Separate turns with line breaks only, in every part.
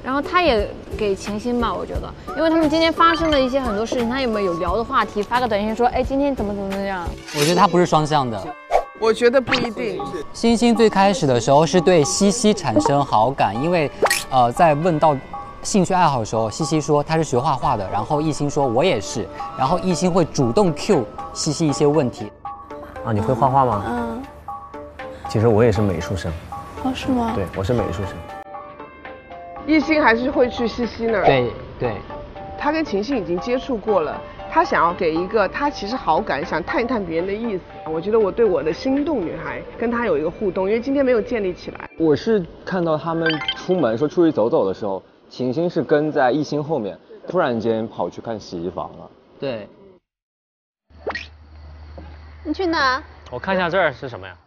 然后他也给秦星吧，我觉得，因为他们今天发生了一些很多事情，他有没有聊的话题，发个短信说，哎，今天怎么样？
我觉得他不是双向的。
我觉得不一定。
星星最开始的时候是对西西产生好感，因为在问到兴趣爱好的时候，西西说他是学画画的，然后艺兴说我也是，然后艺兴会主动 cue 西西一些问题。
啊，你会画画吗？
嗯。
其实我也是美术生。
哦，是吗？
对，我是美术生。
艺兴还是会去西西那儿。
对。
他跟秦星已经接触过了。他想要给一个他其实好感，想探一探别人的意思。我觉得我对我的心动女孩跟他有一个互动，因为今天没有建立起来。
我是看到他们出门说出去走走的时候，秦星是跟在艺兴后面，突然间跑去看洗衣房了。
对。
你去哪？
我看一下这儿是什么呀？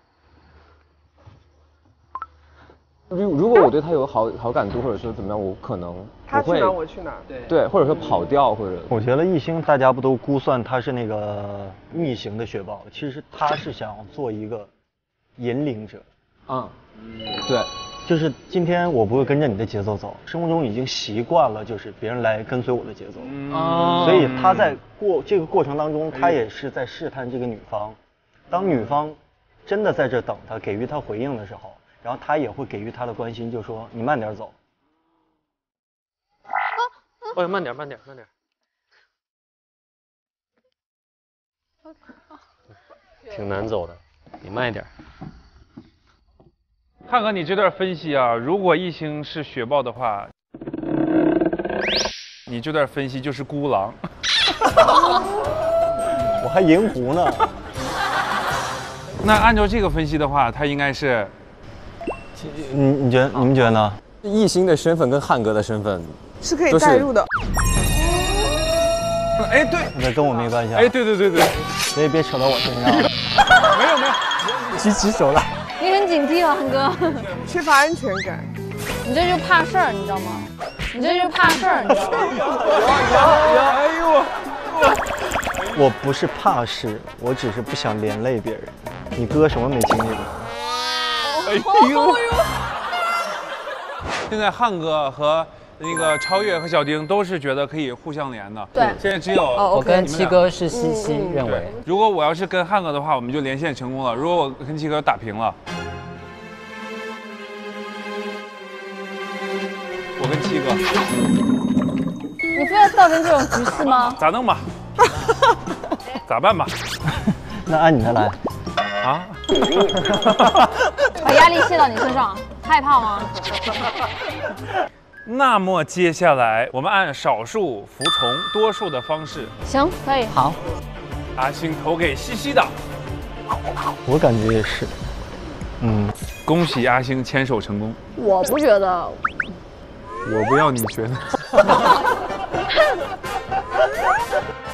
如果我对他有好感度，或者说怎么样，我可能
他去哪我去哪，
对，或者说跑掉，或者
我觉得艺兴大家不都估算他是那个逆行的雪豹，其实他是想做一个引领者。
对，
就是今天我不会跟着你的节奏走，生活中已经习惯了，就是别人来跟随我的节奏，所以他在这个过程当中，他也是在试探这个女方。当女方真的在这等他，给予他回应的时候。然后他也会给予他的关心，就说你慢点走。
哦，慢点。挺难走的，你慢一点。
汉哥，你这段分析啊，如果艺兴是雪豹的话，你这段分析就是孤狼。
我还银狐呢。
那按照这个分析的话，他应该是。
你们觉得呢？
艺兴的身份跟汉哥的身份
是可以代入的。
哎，对，
那跟我没关系啊。
哎，对，
所以别扯到我身上。
没有，
举起手来。
你很警惕啊，汉哥。
缺乏安全感。
你这就怕事儿，你知道吗？你这就怕事儿，你知道
吗？
我不是怕事，我只是不想连累别人。你哥什么没经历过？
哎呦！现在汉哥和那个超越和小丁都是觉得可以互相连的。
对。
现在只有
我跟七哥是西西认为。
如果我要是跟汉哥的话，我们就连线成功了。如果我跟七哥打平了，我跟七哥。
你非要造成这种局势吗？
咋弄吧？咋办吧？
那按你的来。
啊！
把压力卸到你身上，害怕吗？
那么接下来我们按少数服从多数的方式。
行，可以。
好。
阿星投给西西的。
我感觉也是。
恭喜阿星牵手成功。
我不觉得。
我不要你觉得。